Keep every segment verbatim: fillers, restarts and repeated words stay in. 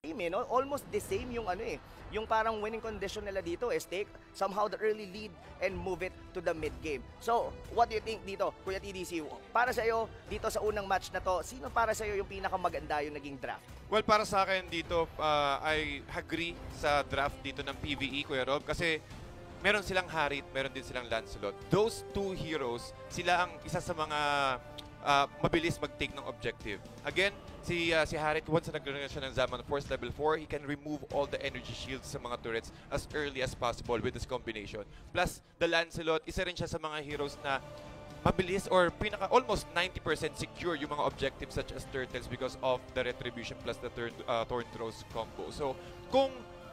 team eh, no? Almost the same yung ano eh, yung parang winning condition nila dito is take somehow the early lead and move it to the mid game. So, what do you think dito, Kuya T D C? Para sa iyo dito sa unang match na to, sino para sa iyo yung pinakamaganda yung naging draft? Well, para sa akin dito, uh, I agree sa draft dito ng P V E, Kuya Rob, kasi meron silang Harit, meron din silang Lancelot. Those two heroes, sila ang isa sa mga uh, mabilis mag-take ng objective. Again, si uh, si Harit, once na nagkaroon siya ng Zaman Force level four, he can remove all the energy shields sa mga turrets as early as possible with this combination. Plus, the Lancelot, isa rin siya sa mga heroes na mabilis or pinaka almost ninety percent secure yung mga objectives such as turtles because of the retribution plus the turn, uh, Thorn Throws combo. So, kung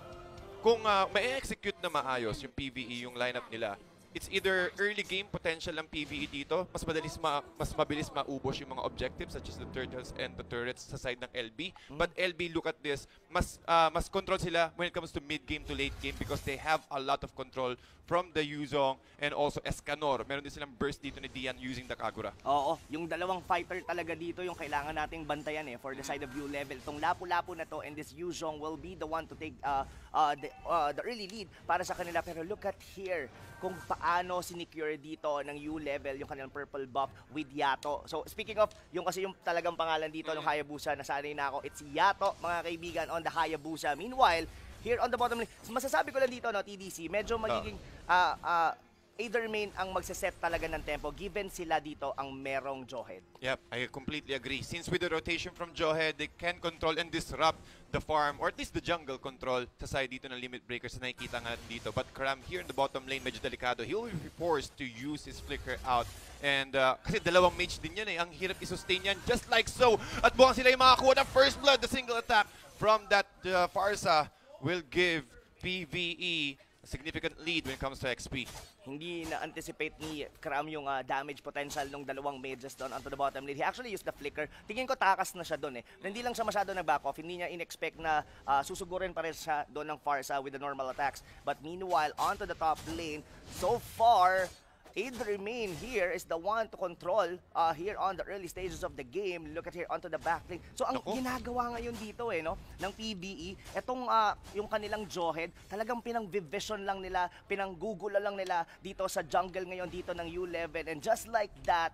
kung uh, ma-execute na maayos yung P V E, yung lineup nila, it's either early game potential ng P V E dito, mas madalis ma mas mabilis maubos yung mga objectives such as the turtles and the turrets sa side ng L B. Mm. But L B, look at this, mas uh, mas control sila when it comes to mid game to late game because they have a lot of control from the Yuzong and also Escanor. Meron din silang burst dito ni Dian using the Kagura. Oo, yung dalawang fighter talaga dito yung kailangan nating bantayan eh for the side of U level. Itong Lapu-Lapu na to and this Yuzong will be the one to take uh, uh, the, uh, the early lead para sa kanila. Pero look at here kung paano sinecure dito ng U level yung kanilang purple buff with Yato. So speaking of, yung kasi yung talagang pangalan dito ng Hayabusa, nasanay na ako, it's Yato mga kaibigan on the Hayabusa. Meanwhile, here on the bottom lane, masasabi ko lang dito, no, T D C, medyo magiging uh, uh, either main ang magsaset talaga ng tempo given sila dito ang merong Jawhead. Yep, I completely agree. Since with the rotation from Jawhead, they can control and disrupt the farm or at least the jungle control sa side dito ng Limit Breakers na nakikita nga dito. But Cram here in the bottom lane, medyo delikado. He will be forced to use his flicker out. And uh, kasi dalawang mage din yan eh. Ang hirap i-sustain yan just like so. At buwang sila yung makakuha ng first blood. The single attack from that uh, Pharsa will give P V E a significant lead when it comes to X P. Hindi na-anticipate ni Cram yung uh, damage potential ng dalawang mages doon onto the bottom lane. He actually used the flicker. Tingin ko takas na siya doon eh. Pero hindi lang siya masyado nag-back off. Hindi niya in-expect na uh, susugurin pa rin siya doon ng Pharsa with the normal attacks. But meanwhile, onto the top lane, so far, Aether Main here is the one to control uh, here on the early stages of the game. Look at here onto the back lane. So ang Naku. ginagawa ngayon dito eh, no, ng P V E, etong uh, yung kanilang Jawhead, talagang pinang-vision lang nila, pinanggugula lang nila dito sa jungle ngayon dito ng U level. And just like that,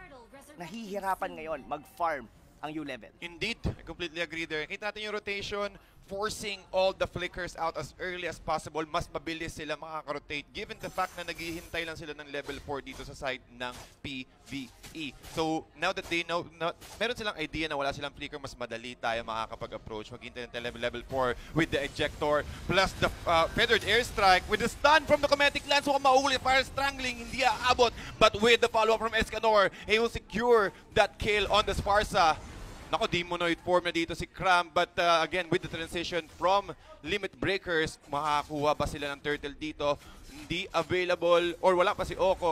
nahihirapan ngayon mag-farm ang U level. Indeed, I completely agree there. Kita natin yung rotation, forcing all the flickers out as early as possible. Mas mabilis sila makaka-rotate given the fact na naghihintay lang sila ng level four dito sa side ng P V E. So, now that they know, na, meron silang idea na wala silang flicker, mas madali tayo makakapag-approach. Maghintay ng level four with the ejector, plus the uh, feathered airstrike, with the stun from the Cometic Lance. So, kung mauli, fire strangling, hindi aabot. But with the follow-up from Escanor, he will secure that kill on the Sparsa. Nako, Demonoid form na dito si Cram, but uh, again, with the transition from Limit Breakers, makakuha ba sila ng turtle dito? Hindi available, or wala pa si Okok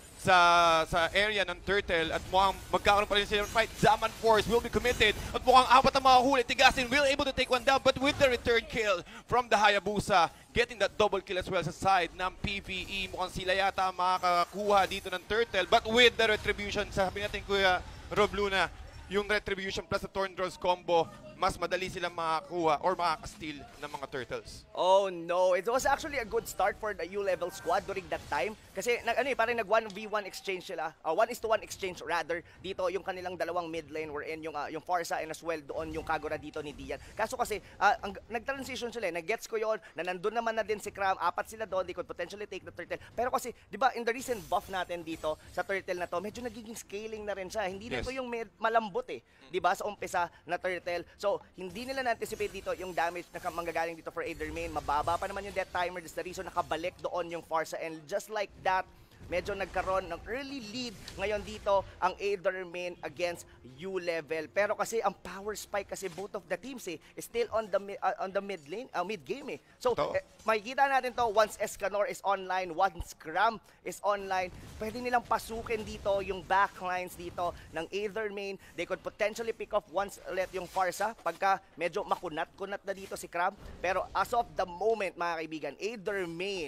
sa sa area ng turtle, at mukhang magkakaroon pa rin sila ng fight. Zaman Force will be committed, at mukhang apat ang makahuli. Tigasin will able to take one down, but with the return kill from the Hayabusa, getting that double kill as well sa side ng P V E, mukhang sila yata makakakuha dito ng turtle, but with the retribution, sabi natin Kuya Rob Luna, yung retribution plus the Thorn Throws combo, mas madali silang makakuha or makaka-steal ng mga turtles. Oh no, it was actually a good start for the U-level squad during that time. Kasi nag, ano eh, parang nag one v one exchange sila, uh, one is to one exchange rather, dito yung kanilang dalawang mid lane wherein yung, uh, yung Pharsa and as well doon yung Kagura dito ni Dian. Kaso kasi, uh, ang, nag-transition sila, eh, nag-gets ko yon na nandun naman na din si Cram, apat sila doon, they could potentially take the turtle. Pero kasi, di ba, in the recent buff natin dito sa turtle na to, medyo nagiging scaling na rin siya. Hindi yes. na ito yung malambot eh, di ba, sa umpisa na turtle. So, hindi nila na-anticipate dito yung damage na manggagaling dito for Aether Main. Mababa pa naman yung death timer. That's the reason nakabalik doon yung Pharsa. And just like that, medyo nagkaroon ng early lead ngayon dito ang Aether Main against U-level. Pero kasi ang power spike kasi both of the teams eh is still on the uh, on the mid lane, uh, mid game eh. So eh, makikita natin to once Escanor is online, once Cram is online, pwede nilang pasukin dito yung backlines dito ng Aether Main. They could potentially pick off once let yung Pharsa pagka medyo makunat-kunat na dito si Cram. Pero as of the moment mga kaibigan, Aether Main,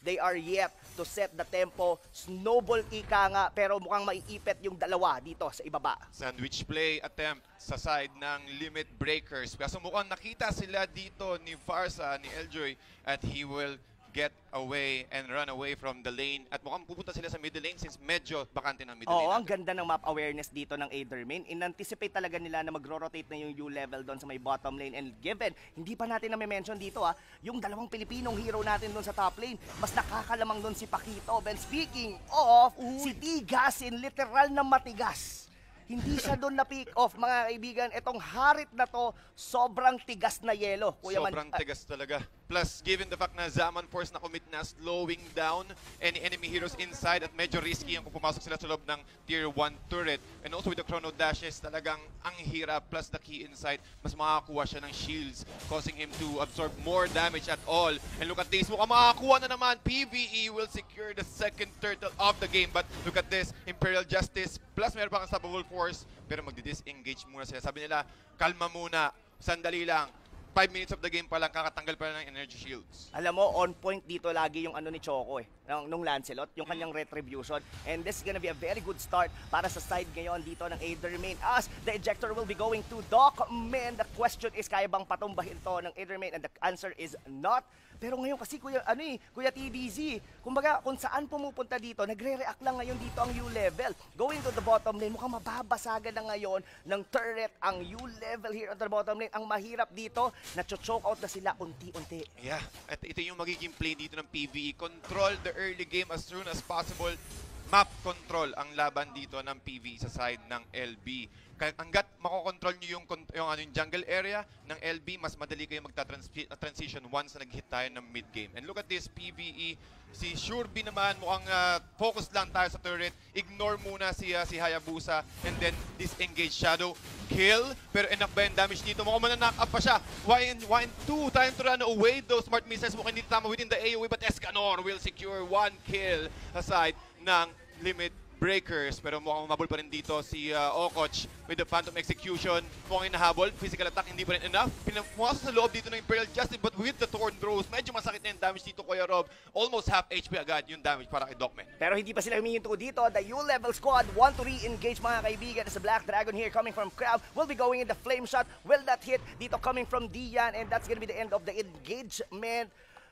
they are yet to set the tempo. Snowball ika nga, pero mukhang maiipit yung dalawa dito sa ibaba. Sandwich play attempt sa side ng Limit Breakers. Kaso mukhang nakita sila dito ni Farsa, ni Eljoy, at he will get away and run away from the lane. At mukhang pupunta sila sa middle lane since medyo bakante ng middle lane. Oo, ang natin. ganda ng map awareness dito ng Aethermain. In-anticipate talaga nila na magro-rotate na yung U-level doon sa may bottom lane. And given, hindi pa natin na-mention dito ah, yung dalawang Pilipinong hero natin doon sa top lane, mas nakakalamang doon si Pakito. And speaking of, Uy. si Tigasin, literal na matigas. Hindi siya doon na pick off, mga kaibigan. Itong harit na to, sobrang tigas na yelo. Kuya Sobrang Man, tigas talaga. Plus, given the fact na Zaman Force na commit na slowing down any enemy heroes inside at medyo risky yung kung pumasok sila sa loob ng tier one turret. And also with the chrono dashes, talagang ang hirap. Plus the key insight, mas makakakuha siya ng shields, causing him to absorb more damage at all. And look at this, mukhang makakakuha na naman. P V E will secure the second turtle of the game. But look at this, Imperial Justice, plus meron pang unstoppable force, pero magdi-disengage muna sila. Sabi nila, kalma muna, sandali lang. five minutes of the game pa lang, kakatanggal pa lang ng energy shields. alam mo, on point dito lagi yung ano ni Choco eh, nung, nung Lancelot, yung kanyang retribution. And this is gonna be a very good start para sa side ngayon dito ng Aethermain as the ejector will be going to Doc Man. The question is, kaya bang patumbahin to ng Aethermain? And the answer is not. Pero ngayon kasi kuya ano eh, Kuya T D Z, kumbaga kung saan pumupunta dito, nagre-react lang ngayon dito ang U-level. Going to the bottom lane, mukhang mababasagan na ngayon ng turret ang U-level here on the bottom lane. Ang mahirap dito, na-choke out na sila unti-unti. Yeah, at ito yung magiging play dito ng P V E. Control the early game as soon as possible. Map control ang laban dito ng P V E sa side ng L B. Kaya hanggat makokontrol nyo yung, yung, ano, yung jungle area ng L B, mas madali kayo magta-transition once na nag-hit tayo ng mid-game. And look at this, P V E. Si Shurby naman, mukhang uh, focus lang tayo sa turret. Ignore muna si, uh, si Hayabusa. And then, disengage Shadow. Kill. Pero enough ba yung damage dito? Mukhang mananack up pa siya. one and two. Time to run away. Those smart missiles mukhang hindi tama within the A O E. But Escanor will secure one kill aside ng Limit Breakers. Pero mukhang mabul pa rin dito si uh, Okoch with the Phantom Execution. Mukhang inahabol. Physical attack hindi pa rin enough. Pinapumasok sa loob dito ng Imperial Justice, but with the Thorn Throws, medyo masakit na yung damage dito, Kuya Rob. Almost half H P agad yung damage para kay Docman. Pero hindi pa sila humihinto dito. The U-level squad want to re-engage, mga kaibigan. As the Black Dragon here coming from Crowd will be going in the flame shot. Will that hit? Dito coming from Dian, and that's gonna be the end of the engagement.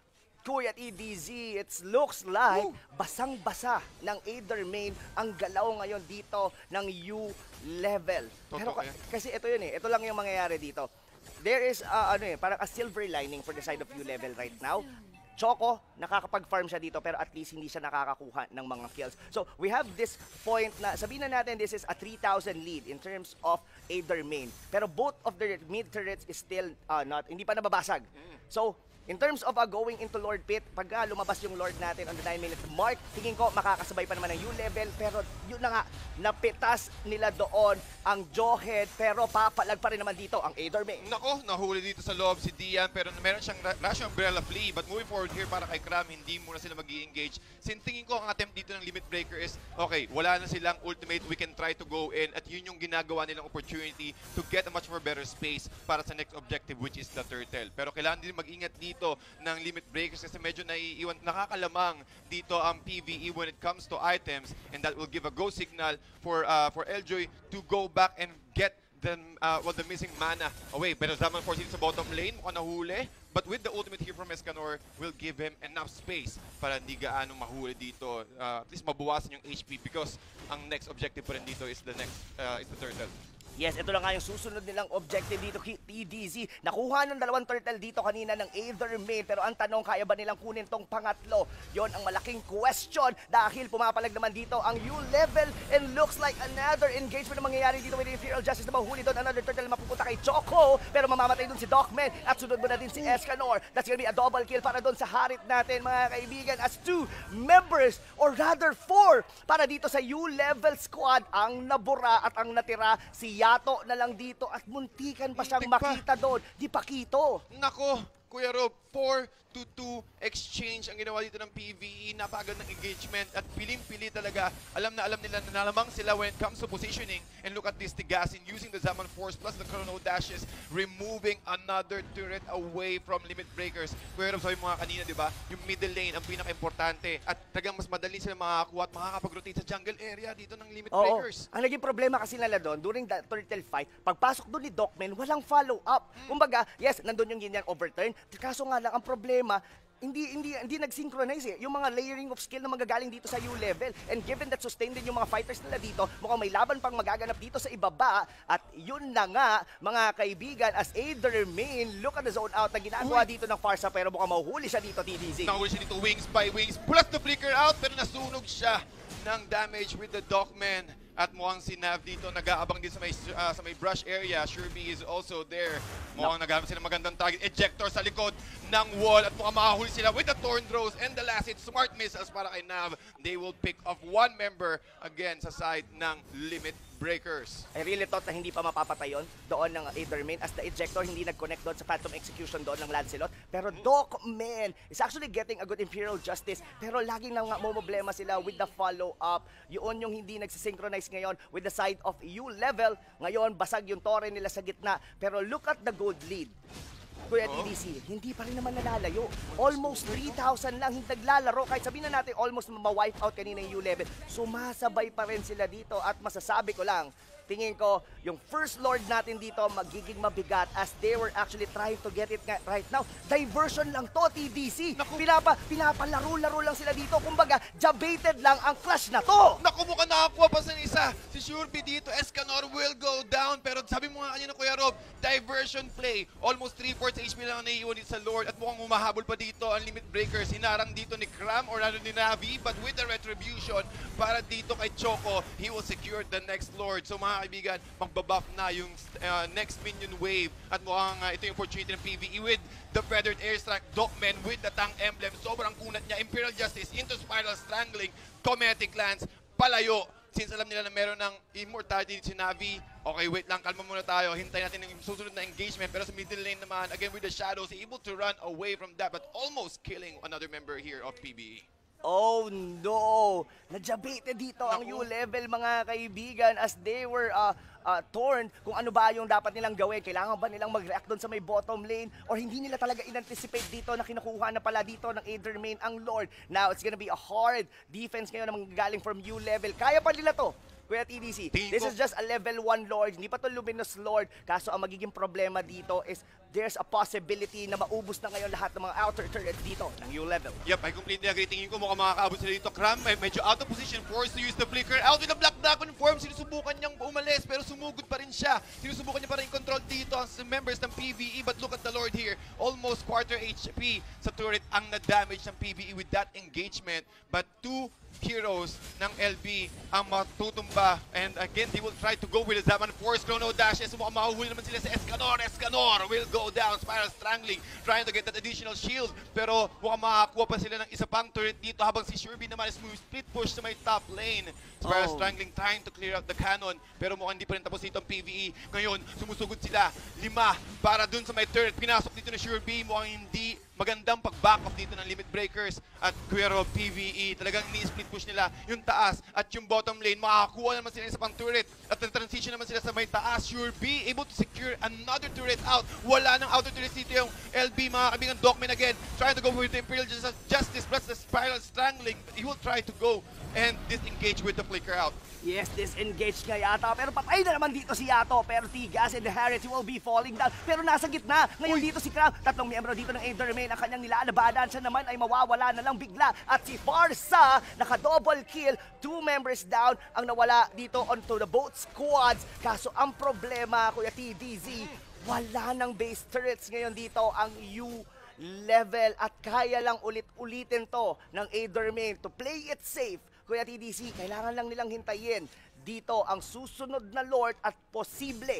Kuya T D Z, it looks like basang-basa ng Aethermain ang galaw ngayon dito ng U-level. Pero Totoo yan. kasi ito yun eh, ito lang yung mangyayari dito. There is uh, ano eh, parang a silver lining for the side of U-level right now. Choco, nakakapag-farm siya dito pero at least hindi siya nakakakuha ng mga kills. So we have this point na, sabihin na natin this is a three thousand lead in terms of Aethermain. Pero both of the mid turrets is still uh, not, hindi pa nababasag. So, in terms of uh, going into Lord Pit, pag uh, lumabas yung Lord natin on the nine minute mark, tingin ko makakasabay pa naman ng U-level, pero yun na nga, napitas nila doon ang Jawhead, pero papalag pa rin naman dito ang Aethermain. Nako, nahuli dito sa loob si Dian, pero meron siyang Rush Umbrella Flea. But moving forward here para kay Cram, hindi muna sila mag-i-engage. Sin tingin ko ang attempt dito ng Limit Breaker is, okay, wala na silang ultimate, we can try to go in. At yun yung ginagawa nilang opportunity to get a much more better space para sa next objective, which is the turtle. Pero kailangan din mag-ingat dito ng Limit Breakers kasi medyo naiiwan, nakakalamang dito ang P V E when it comes to items, and that will give a go signal for uh, for Eljoy to go back and get the, uh, well, the missing mana away. Pero Zaman Force dito sa bottom lane, mukhang nahuli. But with the ultimate here from Escanor, will give him enough space para hindi gaano mahuli dito. Uh, at least mabawasan yung H P because ang next objective pa rin dito is the next, uh, is the turtle. Yes, ito lang nga yung susunod nilang objective dito, T D Z. Nakuha ng dalawang turtle dito kanina ng Aethermain, pero ang tanong, kaya ba nilang kunin tong pangatlo? Yon ang malaking question dahil pumapalag naman dito ang U-level, and looks like another engagement na mangyayari dito with the Imperial Justice na mahuli doon. Another turtle na mapupunta kay Choco, pero mamamatay doon si Docman at sunod mo na din si Escanor. That's gonna be a double kill para doon sa harit natin, mga kaibigan, as two members, or rather four, para dito sa U-level squad. Ang nabura at ang natira si Yato na lang dito at muntikan pa siyang Muntik pa. makita doon. Di Pakito. Nako, Kuya Rob, four to two exchange ang ginawa dito ng P V E. Napagod ng engagement at piling-pili talaga. Alam na alam nila na nalamang sila when it comes to positioning. And look at this, Tigasin using the Zaman Force plus the Chrono Dashes, removing another turret away from Limit Breakers. Kuya Rob, sabi mo nga kanina, di ba? Yung middle lane ang pinaka-importante. At talagang mas madali sila makakakuha at makakapag-rotate sa jungle area dito ng Limit Oo. Breakers. Ang naging problema kasi nila doon, during the turtle fight, pagpasok doon ni Docman, walang follow-up. Kumbaga, yes, nandun yung ganyan overturn. Kaso nga lang, ang problema, hindi hindi hindi nag-synchronize eh. Yung mga layering of skill na magagaling dito sa U level. And given that sustained din yung mga fighters nila dito, mukhang may laban pang magaganap dito sa ibaba. At yun na nga, mga kaibigan, as Aether main, look at the zone out na ginagawa dito ng Farsa, pero mukhang mahuhuli siya dito, T D Z. Nakahuli siya dito wings by wings. Plus the flicker out, pero nasunog siya ng damage with the Dockman. At mukhang si Nav dito nag-aabang din sa may, uh, sa may brush area. Shurby is also there. Mukhang no. naghanap sila magandang target. Ejector sa likod ng wall. At mukhang makahuli sila with the Thorn Throws. And the last hit, smart missiles para kay Nav. They will pick off one member again sa side ng Limit Breakers. I really thought na hindi pa mapapatay yun doon ng Aether main as the ejector hindi nag-connect doon sa Phantom Execution doon ng Lancelot. Pero Docman is actually getting a good Imperial Justice. Pero laging nang problema sila with the follow-up. Yun yung hindi nagsisynchronize ngayon with the side of U level. Ngayon, basag yung torre nila sa gitna. Pero look at the gold lead. Kuya T D C, hindi pa rin naman nalalayo. Almost three thousand lang hindi naglalaro. Kahit sabihin na natin almost ma-wipe out kanina yung U level. Sumasabay pa rin sila dito at masasabi ko lang, tingin ko, yung first lord natin dito magiging mabigat as they were actually trying to get it right now. Diversion lang to, T D C. Naku. Pinapa, pinapalaro-laro lang sila dito. Kumbaga, jabated lang ang clash na to. Naku, mukhang nakakuha pa sa isa. Si Shurby dito, Escanor will go down. Pero sabi mo nga kanina, Kuya Rob, diversion play. Almost three fourths H P lang ang naiiwan dito sa Lord. At mukhang humahabol pa dito ang Limit Breakers. Hinarang dito ni Cram or ano ni Navi. But with the retribution, para dito kay Choco, he will secure the next Lord. So mga kaibigan, magbabuff na yung uh, next minion wave. At mukhang uh, ito yung opportunity ng P V E with the Feathered Airstrike, Docman with the Tang Emblem. Sobrang kunat niya. Imperial Justice into Spiral Strangling, Cometic Lance, palayo. Since alam nila na meron ng immortality si Navi, okay, wait lang, kalma muna tayo. Hintayin natin yung susunod na engagement. Pero sa middle lane naman, again with the Shadows, able to run away from that, but almost killing another member here of P B E. Oh no! Najabated dito ang Naku. U-level mga kaibigan as they were uh, uh, torn kung ano ba yung dapat nilang gawin. Kailangan ba nilang mag-react doon sa may bottom lane or hindi nila talaga in-anticipate dito na kinukuha na pala dito ng Aether main ang Lord. Now, it's gonna be a hard defense ngayon na manggagaling from U-level. Kaya pa nila to. Kuya T D C, this is just a level one Lord, hindi pa to Luminous Lord. Kaso ang magiging problema dito is there's a possibility na maubos na ngayon lahat ng mga outer turrets dito ng U-level. Yep, I completely agree. Tingin ko mukhang makakaabot sila dito. Cram, may medyo out of position, forced to use the flicker. Out with the Black Dragon form, sinusubukan niyang umalis pero sumugod pa rin siya. Sinusubukan niya pa rin control dito ang members ng P V E, but look at the Lord here. Almost quarter H P sa turret ang na-damage ng P V E with that engagement. But two heroes ng L B ang matutumba. And again, they will try to go with the Zaman Force Chrono Dashes. Mukhang mahuhuli naman sila sa Escanor. Escanor will go down. Spiral Strangling, trying to get that additional shield. Pero mukhang makakuha pa sila ng isa pang turret dito habang si Shurby naman is split push sa may top lane. Spiral Oh. Strangling trying to clear out the cannon. Pero mukhang hindi pa rin tapos dito ang P V E. Ngayon, sumusugod sila. Lima para dun sa may turret. Pinasok dito ni Shurby. Mukhang hindi magandang pag-back off dito ng Limit Breakers at Cuero P V E. Talagang ni-split push nila yung taas at yung bottom lane. Makakakuha naman sila sa pang turret at transition naman sila sa may taas. Shurby able to secure another turret out. Wala nang outer turret dito yung L B, mga kaibigan. Docman again trying to go with the Imperial Justice plus the Spiral Strangling. He will try to go and disengage with the flicker out. Yes, disengage nga yata. Pero patay na naman dito si Yato. Pero Tigas and the Harriet will be falling down. Pero nasa gitna. Ngayon dito si Cram. Tatlong miyembro dito ng Aether main ang kanyang nilalabanan. Siya naman ay mawawala na lang bigla. At si Farsa, naka-double kill. Two members down ang nawala dito onto the both squads. Kaso ang problema, Kuya T D Z, wala ng base turrets ngayon dito ang U level. At kaya lang ulit-ulitin to ng Aether main to play it safe. Kuya T D C, kailangan lang nilang hintayin dito ang susunod na Lord at posible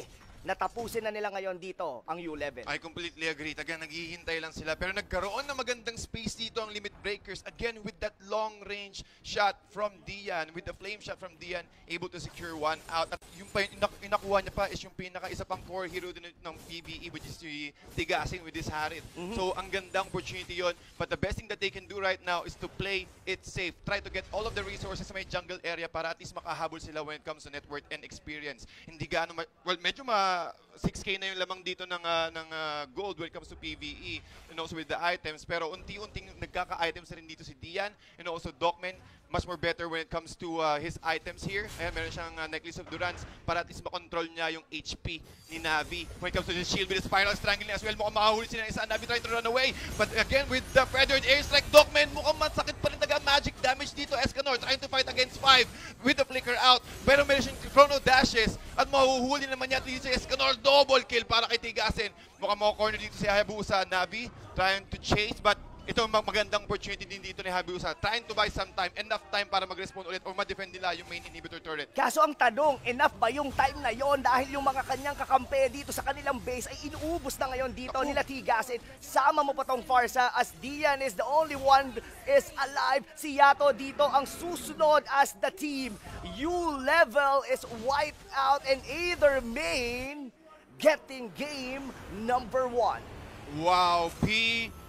natapusin na nila ngayon dito ang U level. I completely agree. Taga naghihintay lang sila. Pero nagkaroon ng magandang space dito ang Limit Breakers. Again, with that long-range shot from Dian, with the flame shot from Dian, able to secure one out. At yung pa, inak inakuha niya pa is yung pinaka-isa pang core hero din ng P V E, which is si Tigasin with this Harit. Mm-hmm. So, ang gandang opportunity yon. But the best thing that they can do right now is to play it safe. Try to get all of the resources sa may jungle area para at least makahabol sila when it comes to net worth and experience. Hindi gaano, well, medyo ma six K na yung lamang dito ng, uh, ng uh, gold when it comes to P V E and also with the items. Pero unti-unting nagkaka-items na rin dito si Dian and also Docman. Much more better when it comes to uh, his items here. Ayan, meron siyang uh, Necklace of Durance para at least makontrol niya yung H P ni Navi. When it comes to the shield with the Spiral Strangling as well, mukhang makahuli sila ng isa. Navi trying to run away. But again, with the Feathered Airstrike, Docman mukhang masakit pa rin taga magic damage dito. Escanor trying to fight against five with the Flicker out. Pero meron siyang Chrono Dashes at mahuhuli naman niya dito si Escanor. Double kill para kay Tigasin. Mukhang makakorner dito si Hayabusa. Navi trying to chase but ito ang magandang opportunity din dito ni Hayabusa. Trying to buy some time, enough time para mag-respawn ulit or ma-defend nila yung main inhibitor turret. Kaso ang tanong, enough ba yung time na yon dahil yung mga kanyang kakampi dito sa kanilang base ay inuubos na ngayon dito Ako. nila Tigasin. Sama mo pa tong Farsa as Dian is the only one is alive. Si Yato dito ang susunod as the team. U level is wiped out and either main getting game number one. Wow, P